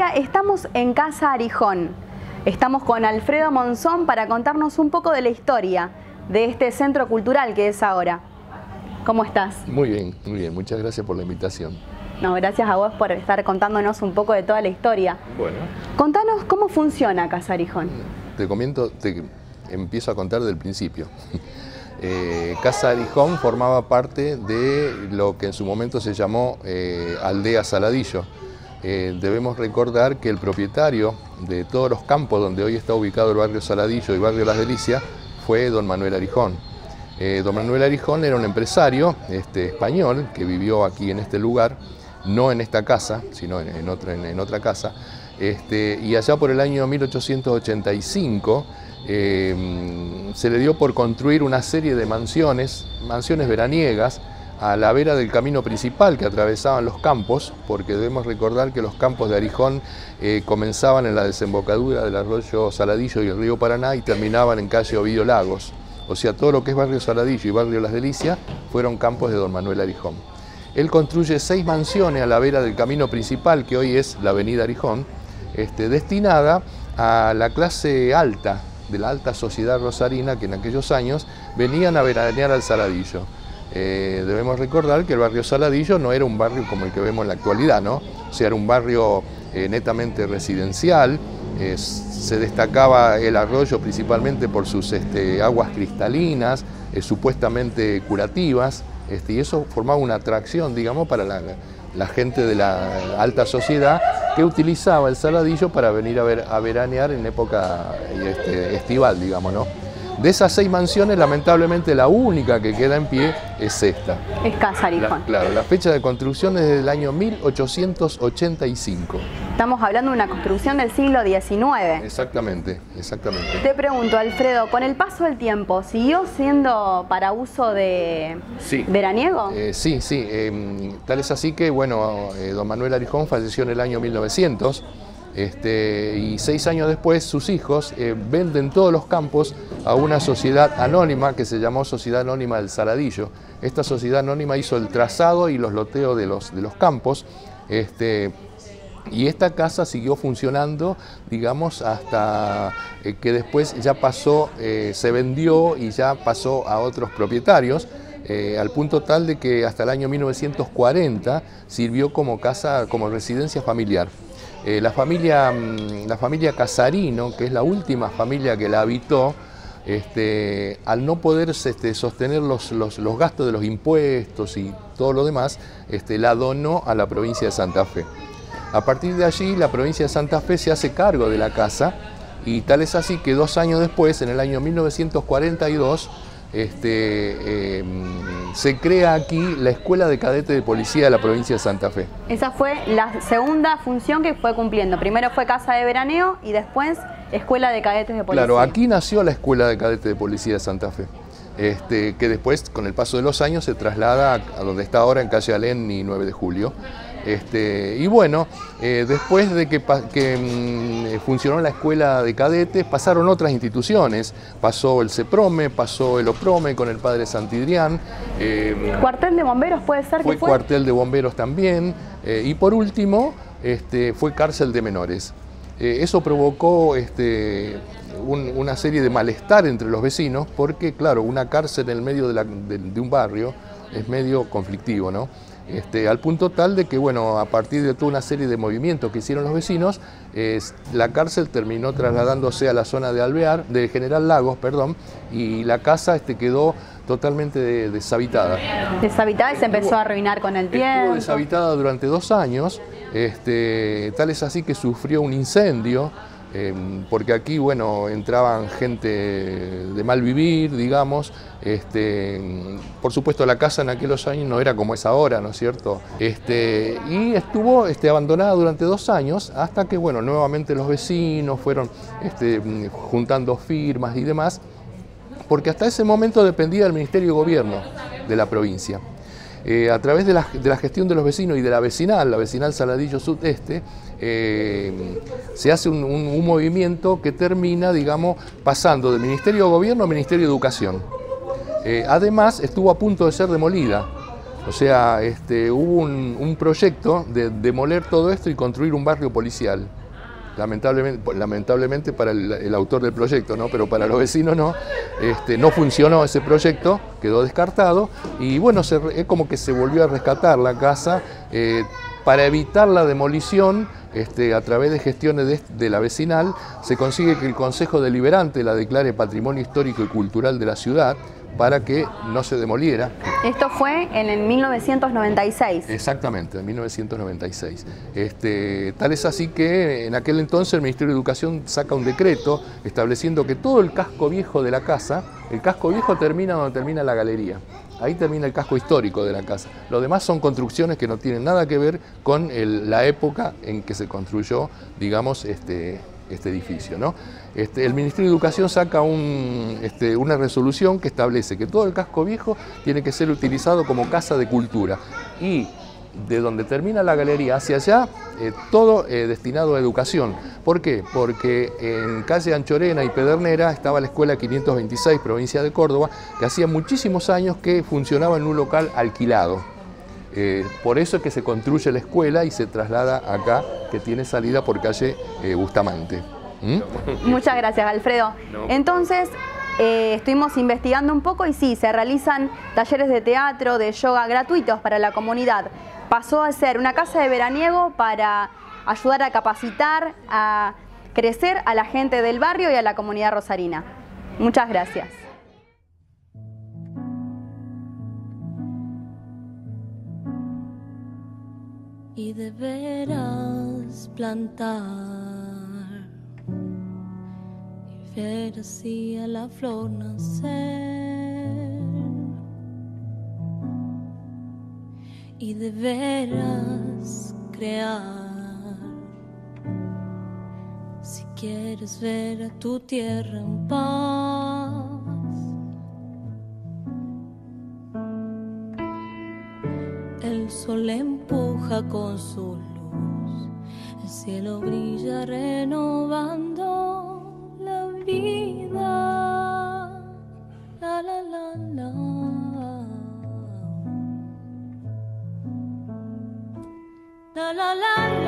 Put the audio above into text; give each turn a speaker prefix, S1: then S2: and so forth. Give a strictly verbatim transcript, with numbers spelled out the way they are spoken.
S1: familia, estamos en Casa Arijón. Estamos con Alfredo Monzón para contarnos un poco de la historia de este centro cultural que es ahora. ¿Cómo estás?
S2: Muy bien, muy bien. Muchas gracias por la invitación.
S1: No, gracias a vos por estar contándonos un poco de toda la historia.
S2: Bueno.
S1: Contanos cómo funciona Casa Arijón.
S2: Te comento, te empiezo a contar del principio. Eh, Casa Arijón formaba parte de lo que en su momento se llamó eh, Aldea Saladillo. Eh, debemos recordar que el propietario de todos los campos donde hoy está ubicado el barrio Saladillo y barrio Las Delicias fue don Manuel Arijón. Eh, don Manuel Arijón era un empresario este, español que vivió aquí en este lugar, no en esta casa, sino en, en, otra, en, en otra casa, este, y allá por el año mil ochocientos ochenta y cinco eh, se le dio por construir una serie de mansiones, mansiones veraniegas, a la vera del camino principal que atravesaban los campos, porque debemos recordar que los campos de Arijón eh, comenzaban en la desembocadura del arroyo Saladillo y el río Paraná y terminaban en calle Ovidio Lagos. O sea, todo lo que es barrio Saladillo y barrio Las Delicias fueron campos de don Manuel Arijón. Él construye seis mansiones a la vera del camino principal, que hoy es la avenida Arijón, este, destinada a la clase alta, de la alta sociedad rosarina, que en aquellos años venían a veranear al Saladillo. Eh, debemos recordar que el barrio Saladillo no era un barrio como el que vemos en la actualidad, ¿no? O sea, era un barrio eh, netamente residencial, eh, se destacaba el arroyo principalmente por sus este, aguas cristalinas, eh, supuestamente curativas, este, y eso formaba una atracción, digamos, para la, la gente de la alta sociedad que utilizaba el Saladillo para venir a, ver, a veranear en época este, estival, digamos, ¿no? De esas seis mansiones, lamentablemente la única que queda en pie es esta.
S1: Es Casa Arijón.
S2: La, claro, la fecha de construcción es del año mil ochocientos ochenta y cinco.
S1: Estamos hablando de una construcción del siglo diecinueve.
S2: Exactamente, exactamente.
S1: Te pregunto, Alfredo, con el paso del tiempo, ¿siguió siendo para uso de
S2: sí.
S1: veraniego?
S2: Eh, sí, sí. Eh, tal es así que, bueno, eh, don Manuel Arijón falleció en el año mil novecientos. Este, y seis años después sus hijos eh, venden todos los campos a una sociedad anónima que se llamó Sociedad Anónima del Saladillo. Esta sociedad anónima hizo el trazado y los loteos de los, de los campos, este, y esta casa siguió funcionando, digamos, hasta eh, que después ya pasó, eh, se vendió y ya pasó a otros propietarios. Eh, al punto tal de que hasta el año mil novecientos cuarenta sirvió como casa, como residencia familiar. Eh, la, familia, la familia Casarino, que es la última familia que la habitó, este, al no poder este, sostener los, los, los gastos de los impuestos y todo lo demás, este, la donó a la provincia de Santa Fe. A partir de allí, la provincia de Santa Fe se hace cargo de la casa y tal es así que dos años después, en el año mil novecientos cuarenta y dos, Este, eh, se crea aquí la Escuela de Cadetes de Policía de la provincia de Santa Fe.
S1: Esa fue la segunda función que fue cumpliendo. Primero fue Casa de Veraneo y después Escuela de Cadetes de Policía.
S2: Claro, aquí nació la Escuela de Cadetes de Policía de Santa Fe, este, que después, con el paso de los años, se traslada a donde está ahora, en calle Alén y nueve de julio. Este, y bueno, eh, después de que, que mm, funcionó la escuela de cadetes, pasaron otras instituciones. Pasó el CEPROME, pasó el OPROME con el padre Santidrián.
S1: Eh, ¿Cuartel de bomberos puede ser
S2: fue
S1: que fue?
S2: Cuartel de bomberos también. Eh, y por último, este, fue cárcel de menores. Eh, eso provocó este, un, una serie de malestar entre los vecinos, porque claro, una cárcel en el medio de, la, de, de un barrio es medio conflictivo, ¿no? Este, al punto tal de que, bueno, a partir de toda una serie de movimientos que hicieron los vecinos, eh, la cárcel terminó trasladándose a la zona de Alvear, de General Lagos, perdón, y la casa este, quedó totalmente de, deshabitada.
S1: Deshabitada y se empezó a arruinar con el tiempo.
S2: Estuvo deshabitada durante dos años, este, tal es así que sufrió un incendio, eh, porque aquí, bueno, entraban gente de mal vivir, digamos. Este, por supuesto, la casa en aquellos años no era como es ahora, ¿no es cierto? Este, y estuvo este, abandonada durante dos años hasta que, bueno, nuevamente los vecinos fueron este, juntando firmas y demás, porque hasta ese momento dependía del Ministerio de Gobierno de la provincia. Eh, a través de la, de la gestión de los vecinos y de la vecinal, la vecinal Saladillo Sudeste, eh, se hace un, un, un movimiento que termina, digamos, pasando del Ministerio de Gobierno al Ministerio de Educación. Eh, además, estuvo a punto de ser demolida, O sea, este, hubo un, un proyecto de demoler todo esto y construir un barrio policial. Lamentablemente, lamentablemente para el, el autor del proyecto, ¿no? Pero para los vecinos no, este, no funcionó ese proyecto, quedó descartado y bueno, se, es como que se volvió a rescatar la casa eh, para evitar la demolición. Este, a través de gestiones de, de la vecinal se consigue que el Consejo Deliberante la declare Patrimonio Histórico y Cultural de la ciudad para que no se demoliera.
S1: Esto fue en el mil novecientos noventa y seis.
S2: Exactamente, en mil novecientos noventa y seis. Este, tal es así que en aquel entonces el Ministerio de Educación saca un decreto estableciendo que todo el casco viejo de la casa, el casco viejo termina donde termina la galería. Ahí termina el casco histórico de la casa. Lo demás son construcciones que no tienen nada que ver con el, la época en que se construyó, digamos, este, este edificio, ¿no? Este, el Ministerio de Educación saca un, este, una resolución que establece que todo el casco viejo tiene que ser utilizado como casa de cultura y de donde termina la galería hacia allá, eh, todo eh, destinado a educación. ¿Por qué? Porque en calle Anchorena y Pedernera estaba la escuela quinientos veintiséis, provincia de Córdoba, que hacía muchísimos años que funcionaba en un local alquilado. Eh, por eso es que se construye la escuela y se traslada acá, que tiene salida por calle eh, Bustamante. ¿Mm?
S1: Muchas gracias, Alfredo. Entonces, eh, estuvimos investigando un poco y sí, se realizan talleres de teatro, de yoga gratuitos para la comunidad. Pasó a ser una casa de veraniego para ayudar a capacitar, a crecer a la gente del barrio y a la comunidad rosarina. Muchas gracias.
S3: Y deberás plantar y ver así a la flor nacer. Y deberás crear si quieres ver a tu tierra en paz. El sol empuja con su luz, el cielo brilla renovando la vida. La la la la. La la la.